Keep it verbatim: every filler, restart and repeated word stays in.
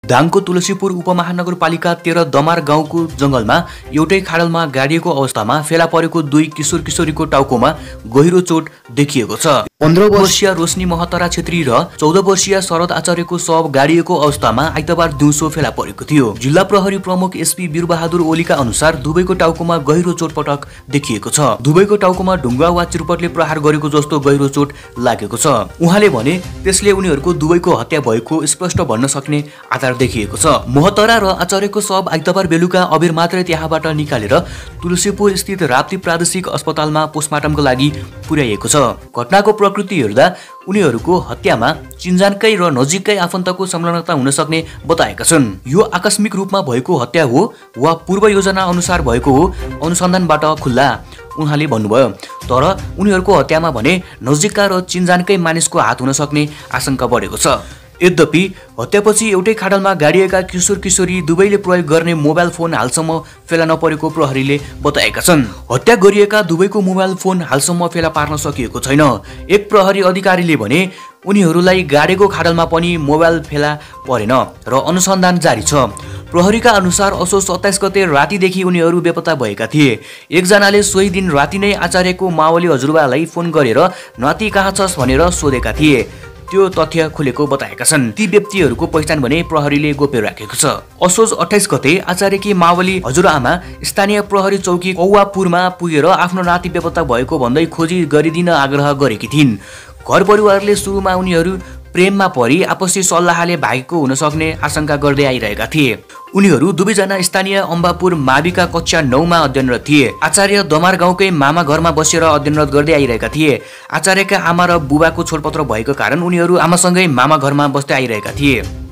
दाङको तुलसीपुर उपमहानगरपालिका तेह्र दमार गाउँको जंगलमा एउटै खाडलमा गाडिएको अवस्थामा फेला परेको दुई किशोर किशोरीको टाउकोमा गहिरो चोट देखिएको छ। पन्ध्र वर्षीय रोशनी महतरा छेत्री र चौध वर्षीय शरद आचार्यको शव गाडिएको अवस्थामा आइतबार दिउँसो फेला परेको थियो। जिल्ला प्रहरी प्रमुख एसपी वीरबहादुर ओलीका अनुसार दुवैको टाउकोमा गहिरो चोटपटक देखिएको छ। दुवैको टाउकोमा ढुङ्गा वा चिरपटले प्रहार गरेको जस्तो गहिरो चोट लागेको छ। उहाँले भने त्यसले उनीहरूको दुवैको हत्या भएको स्पष्ट भन्न सक्ने आधार देखिएको छ। महतरा र आचार्यको शव आइतबार बेलुका अबेर मात्रै त्यहाँबाट निकालेर तुलसीपुर स्थित राप्ती प्रादेशिक अस्पतालमा पोस्टमार्टमको लागि पुर्याइएको छ। घटनाको प्रकृति हेर्दा उनीहरूको हत्यामा चिन्जानकै र नजिकै आफन्तको संलग्नता हुन सक्ने बताएका छन्। यो आकस्मिक रूपमा भएको हत्या हो वा पूर्व योजना अनुसार भएको हो अनुसन्धानबाट खुल्ला उहाँले भन्नुभयो। तर उनीहरूको हत्यामा भने नजिकका र चिन्जानकै मानिसको हात हुन सक्ने आशंका बढेको छ। यद्यपि हत्यापछि एउटै खाडलमा गाडिएका किशोर किशोरी दुवैले प्रयोग गर्ने मोबाइल फोन हालसम्म फेला नपरेको प्रहरीले बताएका छन्। हत्या गरिएका दुवैको मोबाइल फोन हालसम्म फेला पार्न सकिएको छैन। एक प्रहरी अधिकारीले भने उनीहरूलाई गाडेको खाडलमा पनि मोबाइल फेला परेन र अनुसन्धान जारी छ। प्रहरीका अनुसार असोज सत्ताइस गते रातिदेखि उनीहरू बेपत्ता भएका थिए। एकजनाले सोही दिन राति नै आचार्यको मावली हजुरबालाई फोन गरेर नाति कहाँ छस् भनेर सोधेका थिए। त्यो तथ्य खुलेको बताएका छन्। ती व्यक्तिहरूको पहिचान भने प्रहरीले गोप्य राखेको छ। असोज अट्ठाइस गते आचार्यकी मावली हजुरआमा स्थानीय प्रहरी चौकी कौवापुरमा पुगेर आफ्नो नाति बेपत्ता भएको भन्दै खोजी गरिदिन आग्रह गरेकी थिइन्। घर परिवारले सुरुमा उनीहरू प्रेममा परी आपसी सल्लाहले भागेको हुन सक्ने आशंका गर्दै आइरहेका थिए। उनीहरू दुवैजना स्थानीय अम्बापुर माविका कक्षा नौमा अध्ययनरत थिए। आचार्य दमार गाउँकै मामा घरमा बसेर अध्ययनरत गर्दै आइरहेका थिए। आचार्यका आमा र बुबाको छोडपत्र भएको कारण उनीहरू आमासँगै मामा घरमा बस्दै आइरहेका थिए।